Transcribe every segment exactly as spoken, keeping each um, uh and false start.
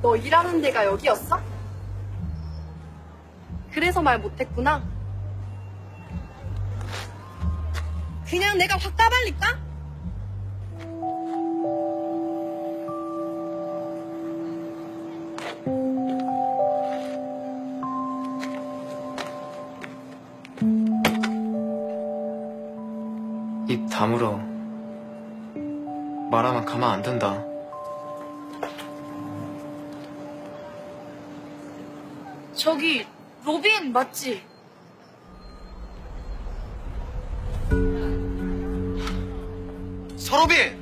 너 일하는 데가 여기였어? 그래서 말 못했구나. 그냥 내가 확 까발릴까? 입 다물어. 말하면 가만 안 둔다. 저기 로빈 맞지? 서로빈!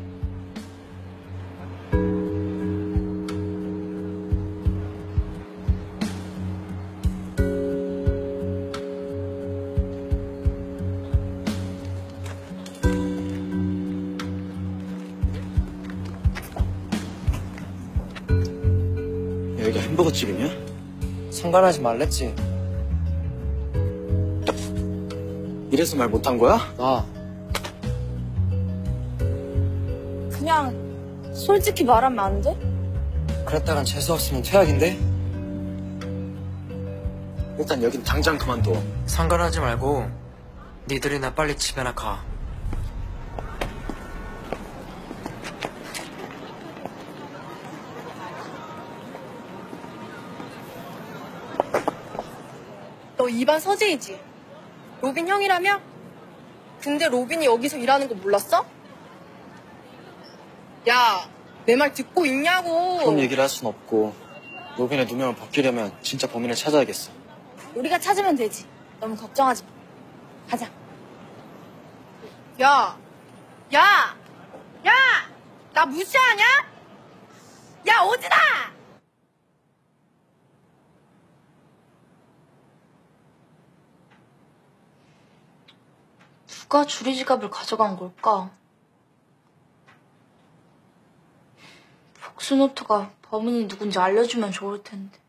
여기가 햄버거집이냐? 상관하지 말랬지. 이래서 말 못한 거야? 나 그냥 솔직히 말하면 안 돼? 그랬다간 재수없으면 퇴학인데? 일단 여긴 당장 그만둬. 상관하지 말고 니들이나 빨리 집에나 가. 너 이반 서재이지? 로빈 형이라며? 근데 로빈이 여기서 일하는 거 몰랐어? 야, 내 말 듣고 있냐고. 그런 얘기를 할 순 없고 로빈의 누명을 벗기려면 진짜 범인을 찾아야겠어. 우리가 찾으면 되지. 너무 걱정하지 마. 가자. 야, 야, 야! 나 무시하냐? 야, 오진아! 누가 주리 지갑을 가져간 걸까? 복수노트가 범인이 누군지 알려주면 좋을 텐데.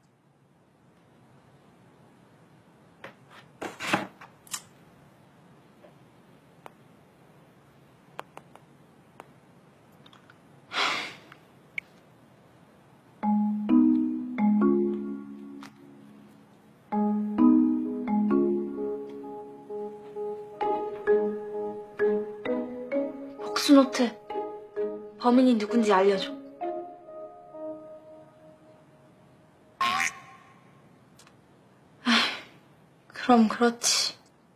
복수노트. 범인이 누군지 알려줘. 그럼 그렇지.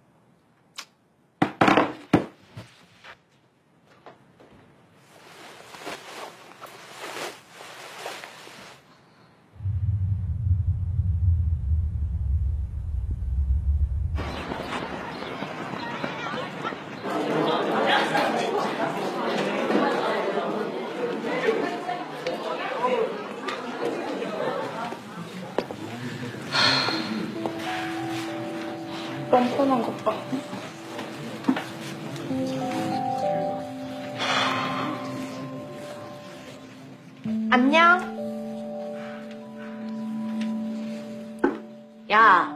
뻔뻔한 것 봐. 안녕. 야,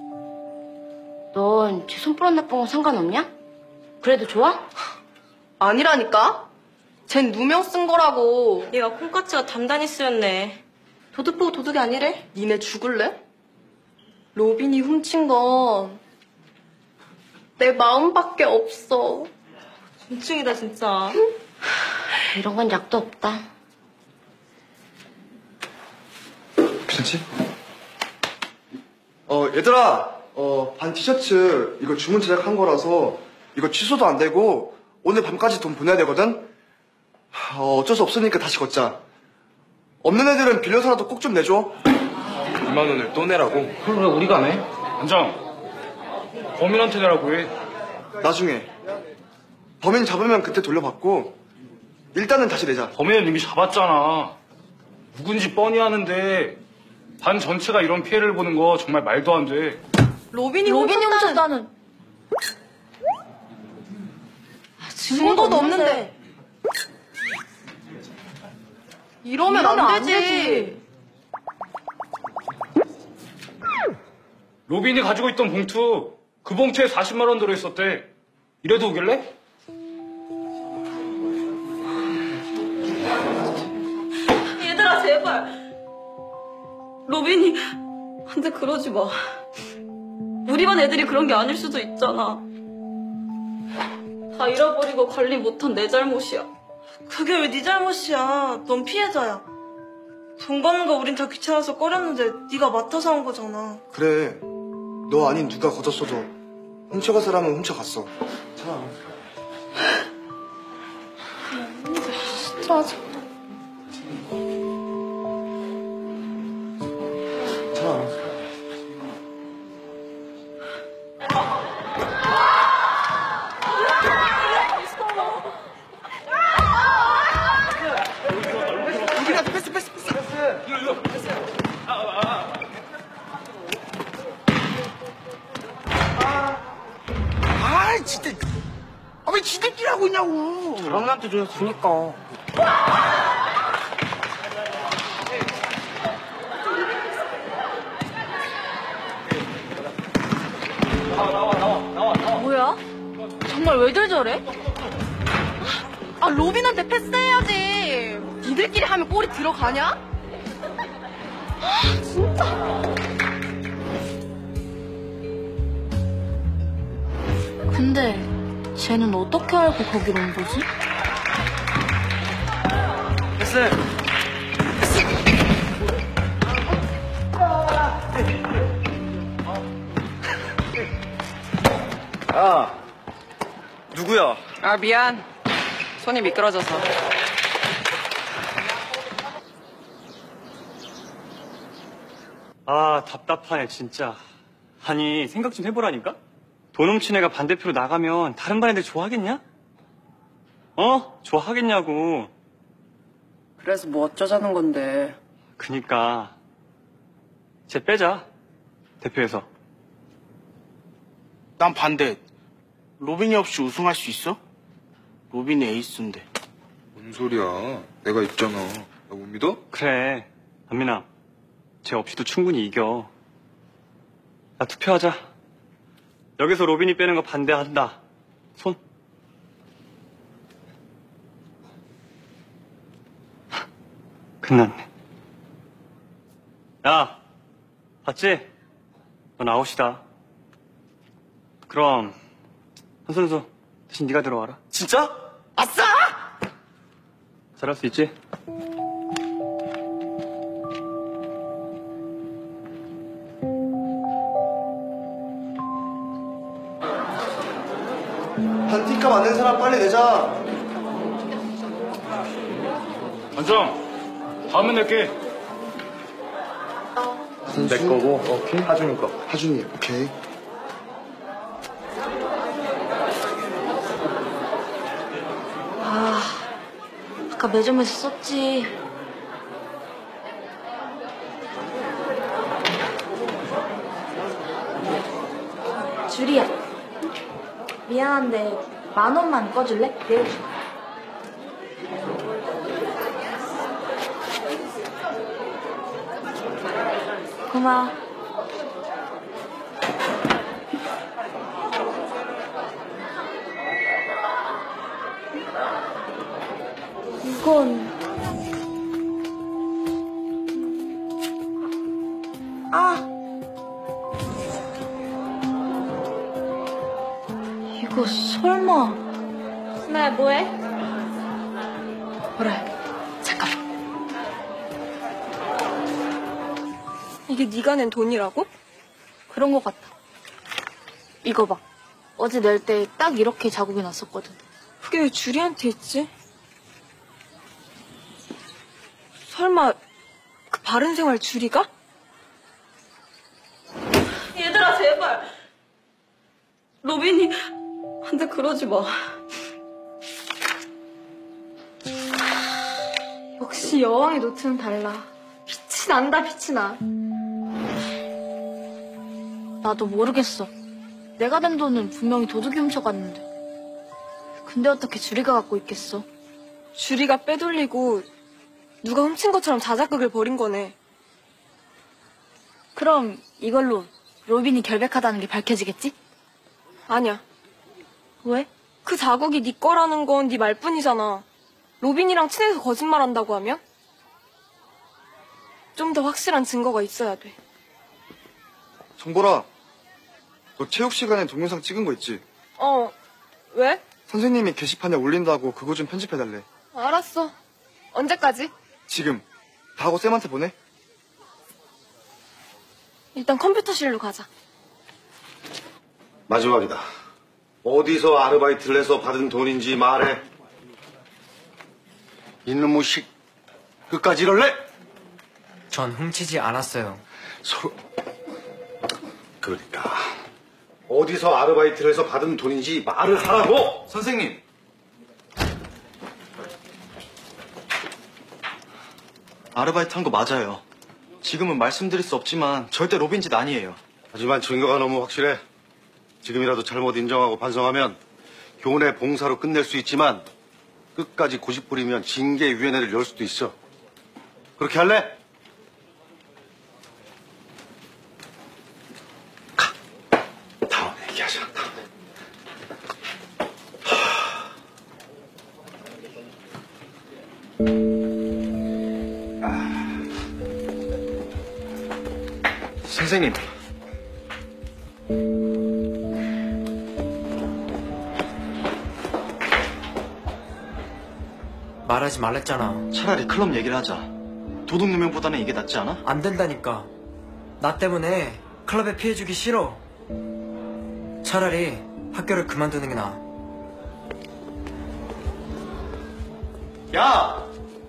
넌 제 손버릇 나쁜 건 상관없냐? 그래도 좋아? 아니라니까? 쟨 누명 쓴 거라고. 얘가 콩깍지가 단단히 쓰였네. 도둑 보고 도둑이 아니래? 니네 죽을래? 로빈이 훔친 건 내 마음밖에 없어. 중증이다 진짜. 이런 건 약도 없다. 괜찮지? 어, 얘들아, 어, 반 티셔츠 이거 주문 제작한 거라서 이거 취소도 안 되고 오늘 밤까지 돈 보내야 되거든? 어, 어쩔 수 없으니까 다시 걷자. 없는 애들은 빌려서라도 꼭 좀 내줘. 이만 원을 또 내라고? 그걸 왜 우리가 내? 반장, 범인한테 내라고 해. 나중에. 범인 잡으면 그때 돌려받고 일단은 다시 내자. 범인은 이미 잡았잖아. 누군지 뻔히 아는데 반 전체가 이런 피해를 보는 거 정말 말도 안 돼. 로빈이 로빈이 훔쳤다는 훔쳤다는. 증거도 없는데. 이러면, 이러면 안 안 되지. 되지. 로빈이 가지고 있던 봉투, 그 봉투에 사십만 원 들어있었대. 이래도 오길래? 얘들아 제발. 로빈이 근데 그러지 마. 우리 반 애들이 그런 게 아닐 수도 있잖아. 다 잃어버리고 관리 못한 내 잘못이야. 그게 왜 네 잘못이야. 넌 피해자야. 돈 받는 거 우린 다 귀찮아서 꺼렸는데 네가 맡아서 한 거잖아. 그래. 너 아닌 누가 거뒀어도 훔쳐갈 사람은 훔쳐갔어. 자. 진짜 저... 자. 아 진짜 아 왜 지들끼리 하고 있냐고. 사람한테 줘야 주니까. 뭐야? 정말 왜들 저래? 아, 로빈한테 패스해야지. 니들끼리 하면 골이 들어가냐? 근데 쟤는 어떻게 알고 거기로 온 거지? 패스. 야, 누구야? 아, 미안. 손이 미끄러져서. 아, 답답하네, 진짜. 아니, 생각 좀 해보라니까? 돈 훔친 애가 반대표로 나가면 다른 반 애들 좋아하겠냐? 어? 좋아하겠냐고. 그래서 뭐 어쩌자는 건데. 그니까. 쟤 빼자. 대표에서. 난 반대. 로빈이 없이 우승할 수 있어? 로빈이 에이스인데. 뭔 소리야. 내가 있잖아. 나 못 믿어? 그래. 안민아. 쟤 없이도 충분히 이겨. 나 투표하자. 여기서 로빈이 빼는 거 반대한다. 손. 끝났네. 야, 봤지? 넌 아웃이다. 그럼 한선수 대신 네가 들어와라. 진짜? 아싸! 잘할 수 있지? 반티값 안 낸 사람 빨리 내자. 반장, 다음에 낼게. 내 거고. 오케이. 하준이 거. 하준이, 오케이. 아, 아까 매점에서 썼지. 주리야, 미안한데 만 원만 꺼줄래? 내일 줘. 고마워. 이건 아 이거 설마 스마야 뭐해? 그래 잠깐. 이게 네가 낸 돈이라고? 그런 것 같아. 이거 봐. 어제 낼 때 딱 이렇게 자국이 났었거든. 그게 왜 주리한테 있지? 설마 그 바른생활 주리가? 얘들아 제발. 로빈이 근데 그러지 마. 역시 여왕의 노트는 달라. 빛이 난다, 빛이 나. 나도 모르겠어. 내가 낸 돈은 분명히 도둑이 훔쳐갔는데. 근데 어떻게 주리가 갖고 있겠어? 주리가 빼돌리고 누가 훔친 것처럼 자작극을 벌인 거네. 그럼 이걸로 로빈이 결백하다는 게 밝혀지겠지? 아니야. 왜? 그 자국이 네 거라는 건 네 말뿐이잖아. 로빈이랑 친해서 거짓말한다고 하면? 좀 더 확실한 증거가 있어야 돼. 정보라, 너 체육 시간에 동영상 찍은 거 있지? 어, 왜? 선생님이 게시판에 올린다고 그거 좀 편집해달래. 알았어. 언제까지? 지금. 다 하고 쌤한테 보내. 일단 컴퓨터실로 가자. 마지막이다. 어디서 아르바이트를 해서 받은 돈인지 말해. 있는 무식 끝까지 이럴래? 전 훔치지 않았어요. 서로 그러니까 어디서 아르바이트를 해서 받은 돈인지 말을 하라고. 선생님. 아르바이트 한 거 맞아요. 지금은 말씀드릴 수 없지만 절대 로빈 짓 아니에요. 하지만 증거가 너무 확실해. 지금이라도 잘못 인정하고 반성하면 교내 봉사로 끝낼 수 있지만 끝까지 고집 부리면 징계위원회를 열 수도 있어. 그렇게 할래? 가. 다음에 얘기하자. 다음에. 선생님. 말하지 말랬잖아. 차라리 클럽 얘기를 하자. 도둑 누명보다는 이게 낫지 않아? 안 된다니까. 나 때문에 클럽에 피해주기 싫어. 차라리 학교를 그만두는 게 나아. 야!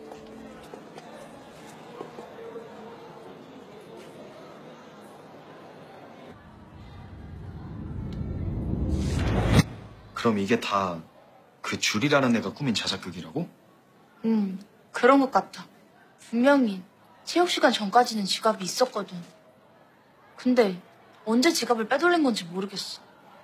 그럼 이게 다 그 줄이라는 애가 꾸민 자작극이라고? 응, 그런 것 같아. 분명히 체육 시간 전까지는 지갑이 있었거든. 근데 언제 지갑을 빼돌린 건지 모르겠어.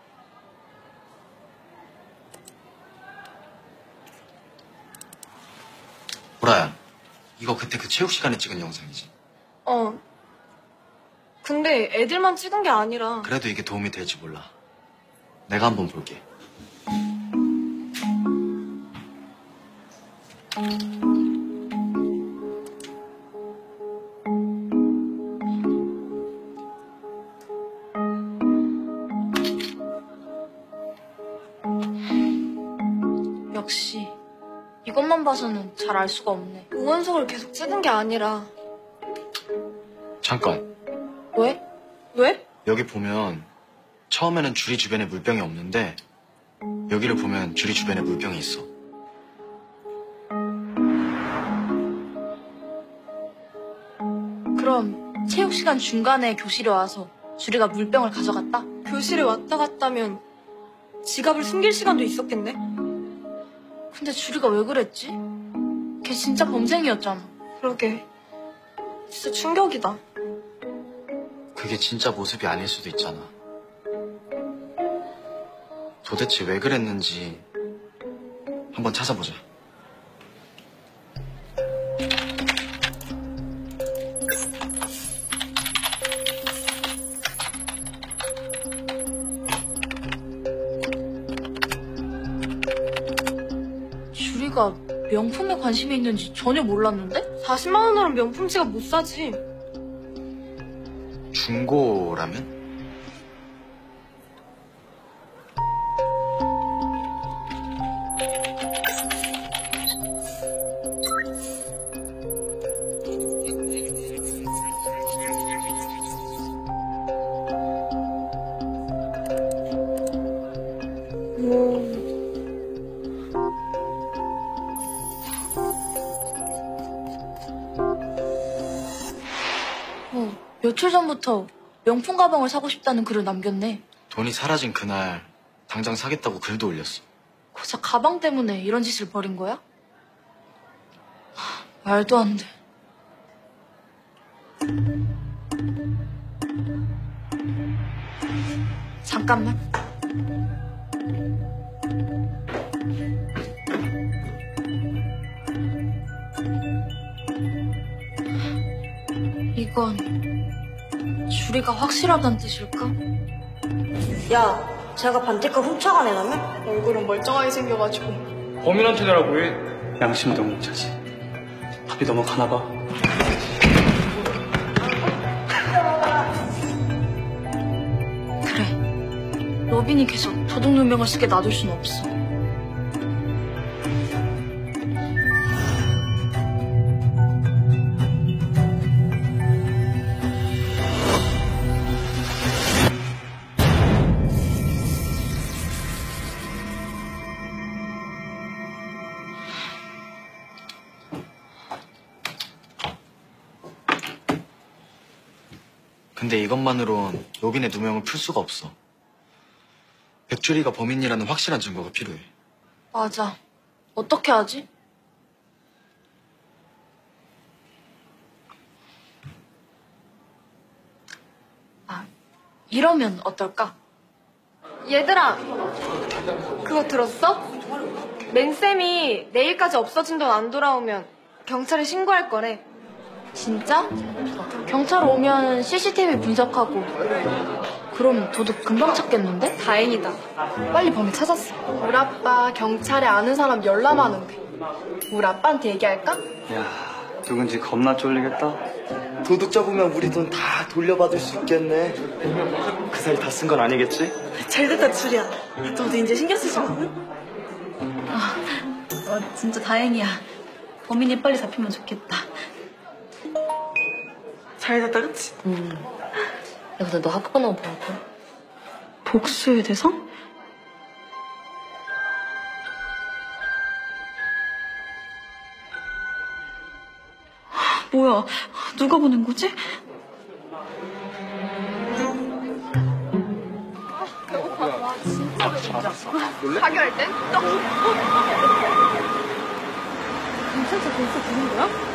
보라야, 이거 그때 그 체육 시간에 찍은 영상이지? 어. 근데 애들만 찍은 게 아니라. 그래도 이게 도움이 될지 몰라. 내가 한번 볼게. 역시 이것만 봐서는 잘 알 수가 없네. 응원석을 계속 찍은 게 아니라. 잠깐. 왜? 왜? 여기 보면 처음에는 주리 주변에 물병이 없는데 여기를 보면 주리 주변에 물병이 있어. 그럼 체육 시간 중간에 교실에 와서 주리가 물병을 가져갔다? 교실에 왔다 갔다면 지갑을 숨길 시간도 있었겠네? 근데 주리가 왜 그랬지? 걔 진짜 범생이었잖아. 그러게. 진짜 충격이다. 그게 진짜 모습이 아닐 수도 있잖아. 도대체 왜 그랬는지 한번 찾아보자. 주리가 명품에 관심이 있는지 전혀 몰랐는데? 사십만 원으로는 명품 지갑 못 사지. 중고라면? 어, 며칠 전부터 명품 가방을 사고 싶다는 글을 남겼네. 돈이 사라진 그날 당장 사겠다고 글도 올렸어. 고작 가방 때문에 이런 짓을 벌인 거야? 하, 말도 안 돼. 잠깐만. 이건 주리가 확실하다는 뜻일까? 야, 제가 반대가 훔쳐간 애라며? 얼굴은 멀쩡하게 생겨가지고. 범인한테 내라고 해. 양심도 못 차지. 답이 넘어가나 봐. 로빈이 계속 도둑 누명을 쓰게 놔둘 순 없어. 근데 이것만으론 로빈의 누명을 풀 수가 없어. 백주리가 범인이라는 확실한 증거가 필요해. 맞아. 어떻게 하지? 아, 이러면 어떨까? 얘들아, 그거 들었어? 맨쌤이 내일까지 없어진 돈 안 돌아오면 경찰에 신고할 거래. 진짜? 경찰 오면 씨씨티비 분석하고 그럼 도둑 금방 찾겠는데? 다행이다. 빨리 범인 찾았어. 우리 아빠 경찰에 아는 사람 열나 많은데 우리 아빠한테 얘기할까? 야, 누군지 겁나 쫄리겠다. 도둑 잡으면 우리 돈 다 돌려받을 수 있겠네. 그 사이 다 쓴 건 아니겠지? 잘됐다, 주리야. 너도 이제 신경 쓰지 마. 아, 어, 진짜 다행이야. 범인이 빨리 잡히면 좋겠다. 잘됐다, 그치? 음. 야, 근데 너 학교 끝나고 뭐 할 거야? 복수의 대상? 뭐야, 누가 보낸 거지? 배고파. 진짜 배고파. 하교할 땐 떡. 경찰차 벌써 부른 거야?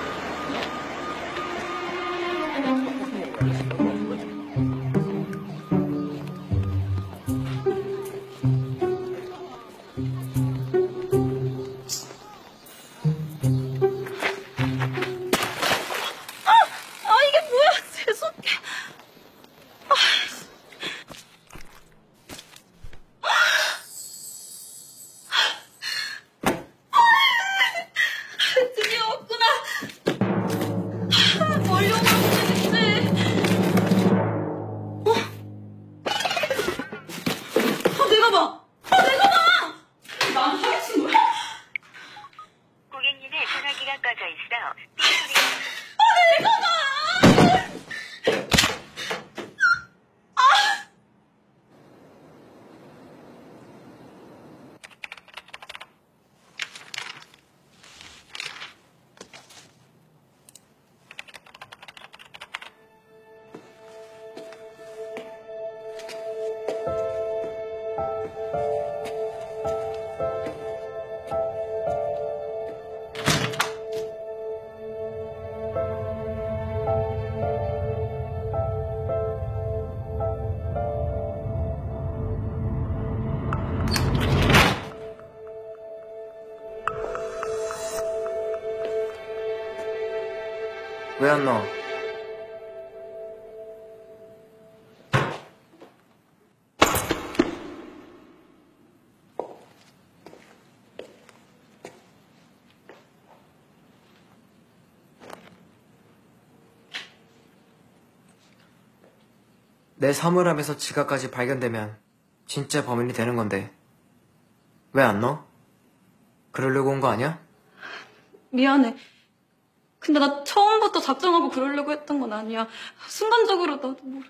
왜 안 나와? 내 사물함에서 지갑까지 발견되면 진짜 범인이 되는 건데 왜 안 넣어? 그러려고 온 거 아니야? 미안해. 근데 나 처음부터 작정하고 그러려고 했던 건 아니야. 순간적으로 나도 모르.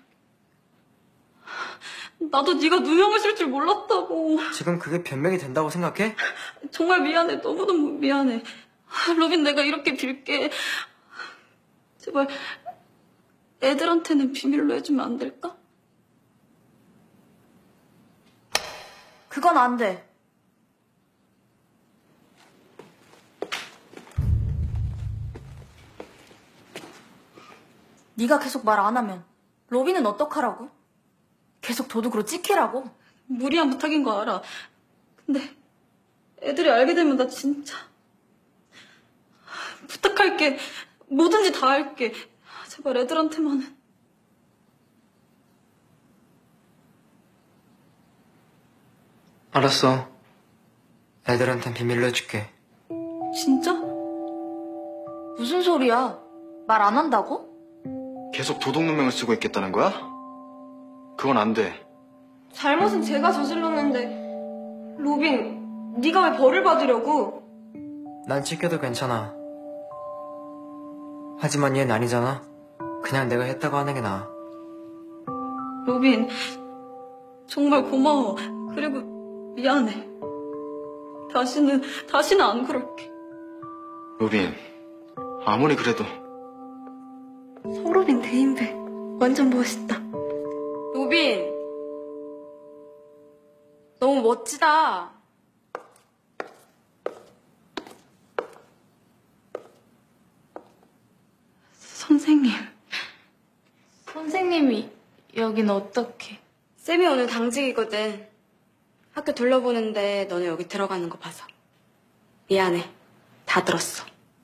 나도 네가 누명을 쓸 줄 몰랐다고. 지금 그게 변명이 된다고 생각해? 정말 미안해. 너무너무 미안해. 로빈, 내가 이렇게 빌게. 제발 애들한테는 비밀로 해주면 안 될까? 그건 안 돼. 네가 계속 말 안 하면 로빈은 어떡하라고? 계속 도둑으로 찍히라고? 무리한 부탁인 거 알아. 근데 애들이 알게 되면 나 진짜 부탁할게. 뭐든지 다 할게. 제발 애들한테만은. 알았어. 애들한텐 비밀로 해줄게. 진짜? 무슨 소리야? 말 안 한다고? 계속 도둑 누명을 쓰고 있겠다는 거야? 그건 안 돼. 잘못은 제가 저질렀는데 로빈, 네가 왜 벌을 받으려고? 난 찢겨도 괜찮아. 하지만 얘는 아니잖아. 그냥 내가 했다고 하는 게 나아. 로빈, 정말 고마워. 그리고 미안해. 다시는, 다시는 안 그럴게. 로빈, 아무리 그래도 서로빈 대인배 완전 멋있다. 로빈, 너무 멋지다. 선생님. 선생님이 여긴 어떻게? 쌤이 오늘 당직이거든. 학교 둘러보는데 너네 여기 들어가는 거 봐서. 미안해. 다 들었어.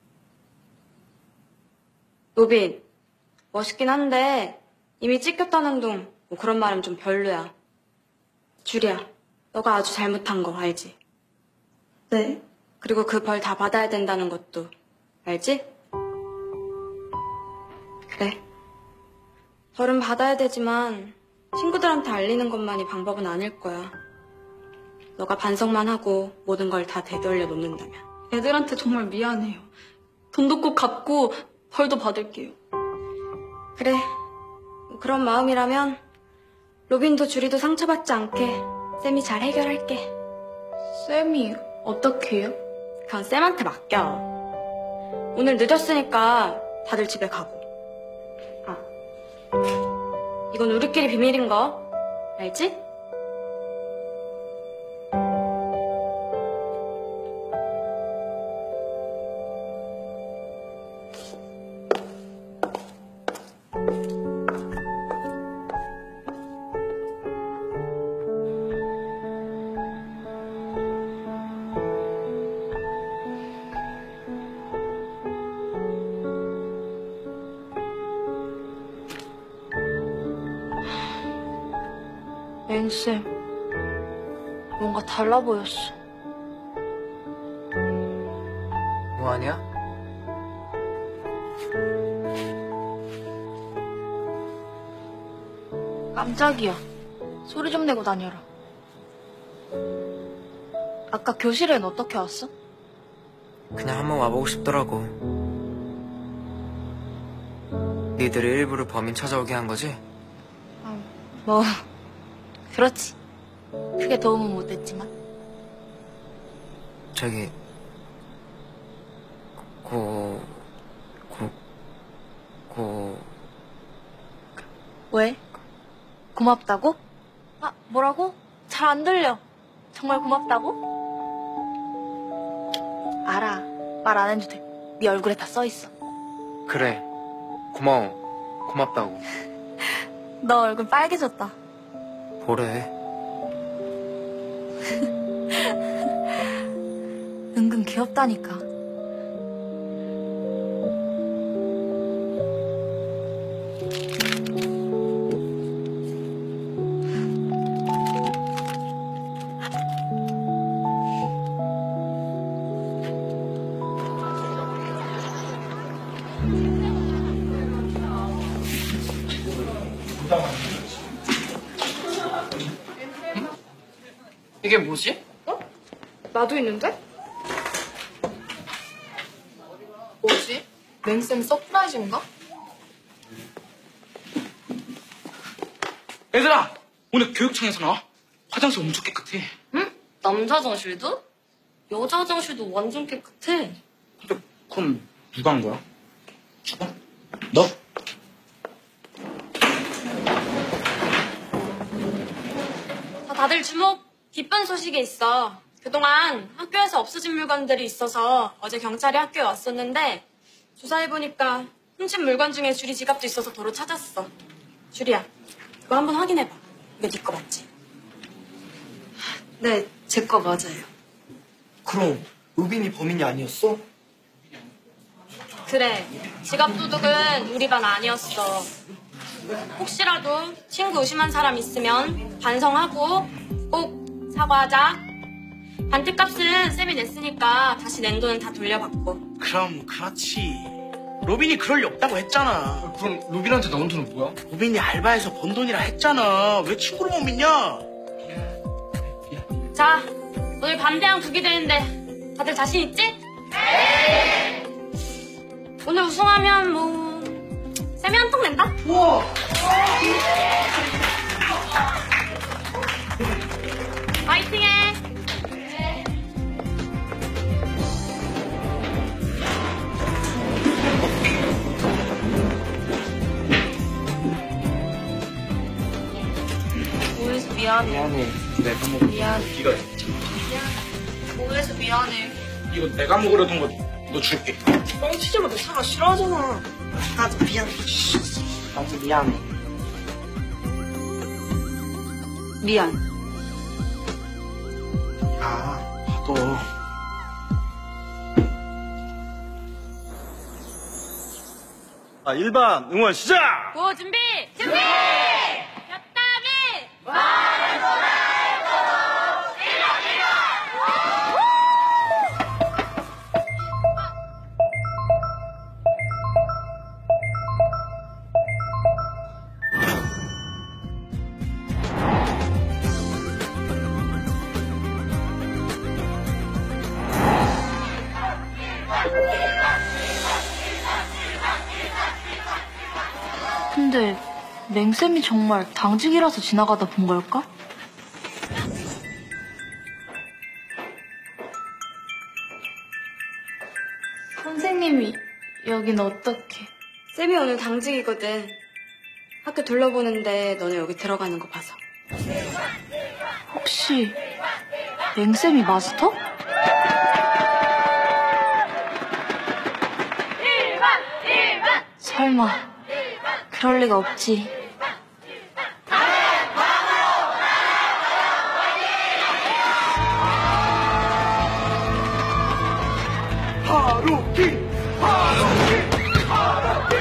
로빈, 멋있긴 한데 이미 찢겼다는 둥 뭐 그런 말은 좀 별로야. 주리야, 너가 아주 잘못한 거 알지? 네. 그리고 그 벌 다 받아야 된다는 것도 알지? 그래. 벌은 받아야 되지만 친구들한테 알리는 것만이 방법은 아닐 거야. 너가 반성만 하고 모든 걸 다 되돌려 놓는다면. 애들한테 정말 미안해요. 돈도 꼭 갚고 벌도 받을게요. 그래. 그런 마음이라면 로빈도 주리도 상처받지 않게 쌤이 잘 해결할게. 쌤이 어떻게 해요? 그건 쌤한테 맡겨. 오늘 늦었으니까 다들 집에 가고. 아, 이건 우리끼리 비밀인 거 알지? 맹쌤, 뭔가 달라 보였어. 뭐 하냐? 깜짝이야. 소리 좀 내고 다녀라. 아까 교실엔 어떻게 왔어? 그냥 한번 와보고 싶더라고. 니들이 일부러 범인 찾아오게 한 거지? 뭐 그렇지. 크게 도움은 못했지만. 저기 고... 고... 고... 왜? 고맙다고? 아, 뭐라고? 잘 안 들려. 정말 고맙다고? 알아. 말 안 해도 돼. 네 얼굴에 다 써있어. 그래. 고마워. 고맙다고. 너 얼굴 빨개졌다. 뭐래? 은근 귀엽다니까. 이게 뭐지? 어? 나도 있는데? 뭐지? 맹쌤 서프라이즈인가? 얘들아! 오늘 교육청에서 나와. 화장실 엄청 깨끗해. 응? 남자 화장실도? 여자 화장실도 완전 깨끗해. 그럼 누가 한 거야? 누가? 너? 자, 다들 주목! 기쁜 소식이 있어. 그동안 학교에서 없어진 물건들이 있어서 어제 경찰이 학교에 왔었는데 조사해보니까 훔친 물건 중에 주리 지갑도 있어서 도로 찾았어. 주리야, 그거 한번 확인해봐. 이거 네 거 맞지? 네, 제 거 맞아요. 그럼 로빈이 범인이 아니었어? 그래, 지갑 도둑은 우리 반 아니었어. 혹시라도 친구 의심한 사람 있으면 반성하고 꼭 사과하자. 반태값은 쌤이 냈으니까 다시 낸 돈은 다 돌려받고. 그럼 그렇지. 로빈이 그럴 리 없다고 했잖아. 그럼 로빈한테 나온 돈은 뭐야? 로빈이 알바해서 번 돈이라 했잖아. 왜 친구를 못 믿냐? 자, 오늘 반대항 두 개 되는데 다들 자신 있지? 네! 오늘 우승하면 뭐 쌤이 한 통 낸다? 우와! 파이팅해! 오해서 미안해. 미안해. 내가 먹으려던 미안해. 거 네가 진짜. 오해서 미안해. 이거 내가 먹으려던 거 너 줄게. 뻥치지 마. 너 사과 싫어하잖아. 나도 미안해. 나도 미안해. 미안. 아, 나도. 아, 일반 응원 시작! 구호 준비! 준비! 곁다미! 말도 말도! 일어 일어! 근데 맹쌤이 정말 당직이라서 지나가다 본 걸까? 선생님이 여긴 어떻게? 쌤이 오늘 당직이거든. 학교 둘러보는데 너네 여기 들어가는 거 봐서. 혹시 맹쌤이 마스터? 일반! 일반! 설마 그럴 리가 없지. 하루키! 하루키! 하루키!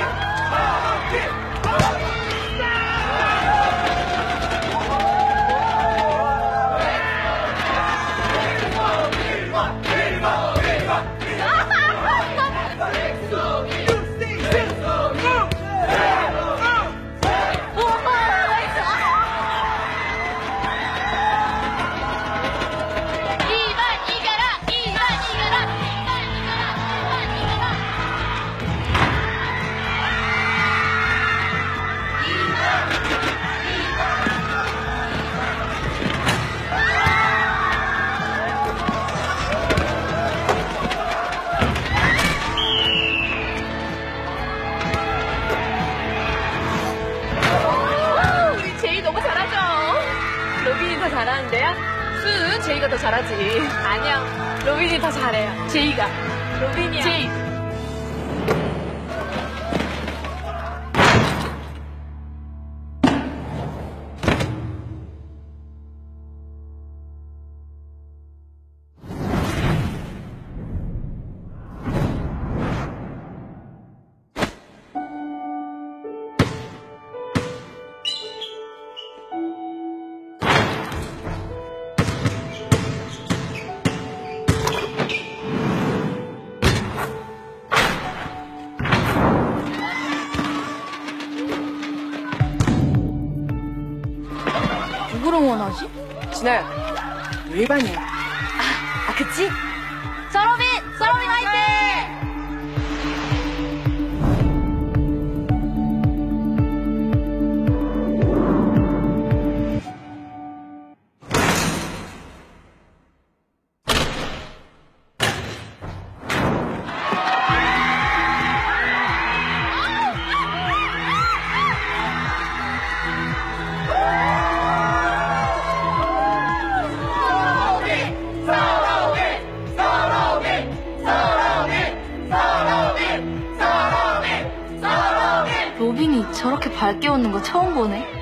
우리 제이 너무 잘하죠? 로빈이 더 잘하는데요? 수는 제이가 더 잘하지. 아니요, 로빈이 더 잘해요. 제이가. 로빈이요. 제이. 누구를 원하지? 진아야, 너 일반이야. 아, 아 그치? 서로빈! 서로빈 화이팅! 로빈이 저렇게 밝게 웃는 거 처음 보네.